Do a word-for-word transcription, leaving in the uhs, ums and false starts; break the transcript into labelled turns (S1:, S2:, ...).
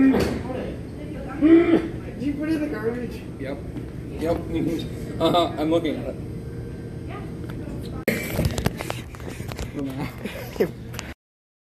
S1: Did you put it in the garbage?
S2: Yep. Yep. Uh-huh. I'm looking at it.